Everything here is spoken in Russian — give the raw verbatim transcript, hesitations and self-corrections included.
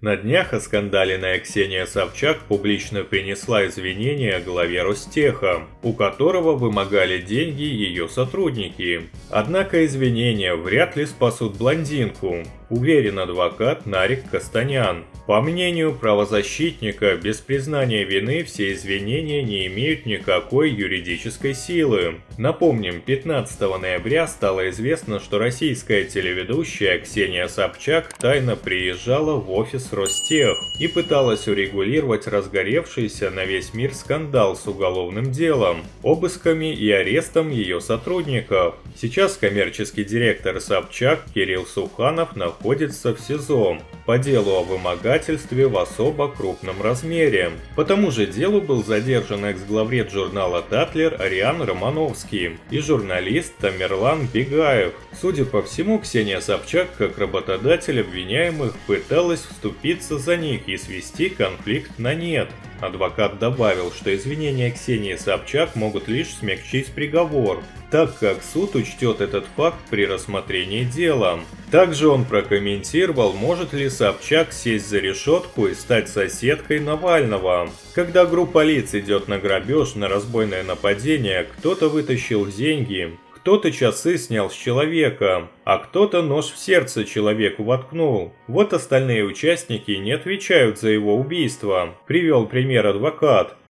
На днях оскандаленная Ксения Собчак публично принесла извинения главе Ростеха, у которого вымогали деньги ее сотрудники. Однако извинения вряд ли спасут блондинку, уверен адвокат Нарик Костанян. По мнению правозащитника, без признания вины все извинения не имеют никакой юридической силы. Напомним, пятнадцатого ноября стало известно, что российская телеведущая Ксения Собчак тайно приезжала в офис Ростех и пыталась урегулировать разгоревшийся на весь мир скандал с уголовным делом, обысками и арестом ее сотрудников. Сейчас коммерческий директор Собчак Кирилл Суханов находится в СИЗО по делу о вымогательстве в особо крупном размере. По тому же делу был задержан экс-главред журнала «Татлер» Ариан Романовский и журналист Тамерлан Бегаев. Судя по всему, Ксения Собчак, как работодатель обвиняемых, пыталась вступиться за них и свести конфликт на нет. Адвокат добавил, что извинения Ксении Собчак могут лишь смягчить приговор, так как суд учтет этот факт при рассмотрении дела. Также он прокомментировал, может ли Собчак сесть за решетку и стать соседкой Навального. Когда группа лиц идет на грабеж, на разбойное нападение, кто-то вытащил деньги, кто-то часы снял с человека, а кто-то нож в сердце человеку воткнул. Вот остальные участники не отвечают за его убийство, привел пример адвокат.